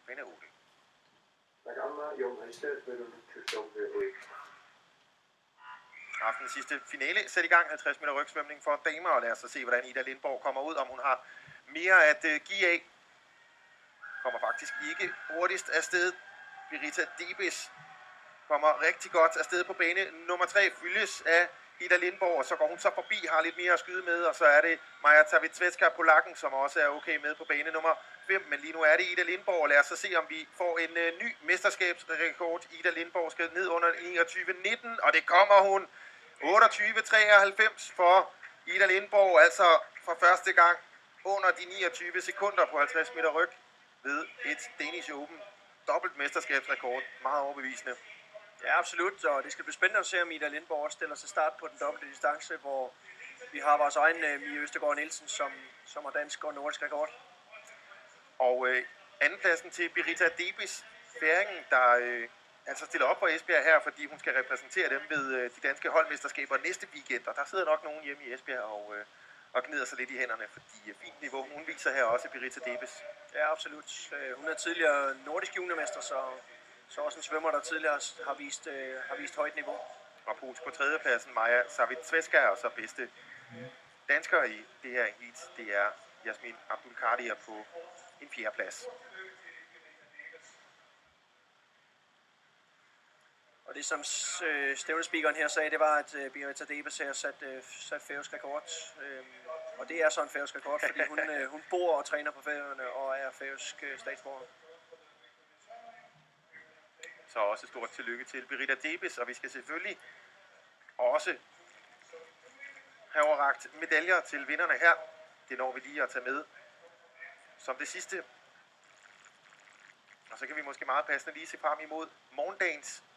Bane 8. Aftens sidste finale sæt i gang, 50 meter rygsvømning for damer, og lad os så se, hvordan Ida Lindborg kommer ud, om hun har mere at give af. Kommer faktisk ikke hurtigst afsted. Birgitta Debes kommer rigtig godt afsted på bane nummer 3, følges af Ida Lindborg, og så går hun så forbi, har lidt mere at skyde med, og så er det Maja Tavitsvetska Polakken, som også er okay med på bane nummer 5, men lige nu er det Ida Lindborg, og lad os så se, om vi får en ny mesterskabsrekord. Ida Lindborg skal ned under 29.19, og det kommer hun. 28.93 for Ida Lindborg, altså for første gang under de 29 sekunder på 50 meter ryg ved et Danish Open. Dobbelt mesterskabsrekord, meget overbevisende. Ja, absolut, og det skal blive spændende at se, om Ida Lindborg stiller sig start på den dobbelte distance, hvor vi har vores egen Mie Østergaard Nielsen, som har dansk og nordisk rekord. Og andenpladsen til Birgitta Debes, færingen, der altså stiller op for Esbjerg her, fordi hun skal repræsentere dem ved de danske holdmesterskaber næste weekend, og der sidder nok nogen hjemme i Esbjerg og gnider sig lidt i hænderne, fordi fint niveau hun viser her også, Birgitta Debes. Ja, absolut. Hun er tidligere nordisk juniormester, så også en svømmer, der tidligere har vist højt niveau. Og på tredjepladsen Maja Savitsvetska, og så bedste dansker i det her heat, det er Jasmin Abdulkadir på en 4. plads. Og det som stævnespeakeren her sagde, det var, at Birgitta Debes har sat færøsk rekord. Og det er så en færøsk rekord, fordi hun bor og træner på Færøerne og er færøsk statsborger. Så også stort tillykke til Birgitta Debes, og vi skal selvfølgelig også have overrakt medaljer til vinderne her. Det når vi lige at tage med som det sidste. Og så kan vi måske meget passende lige se frem imod morgendagens